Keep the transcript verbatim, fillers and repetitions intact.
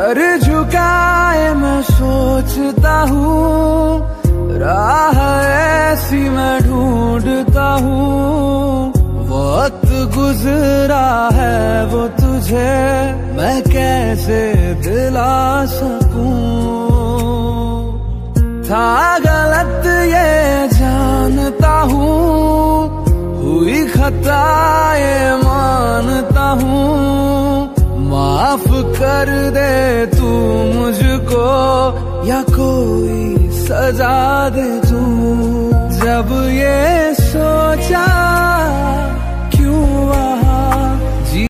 Sir झुकाए मैं सोचता हूँ, राह ऐसी मैं ढूंढता हूँ। वक्त गुजरा है वो तुझे मैं कैसे दिला सकूं। था गलत ये जानता हूँ, हुई खता ये मानता हूँ। माफ कर दे तू मुझको या कोई सजा दे तू। जब ये सोचा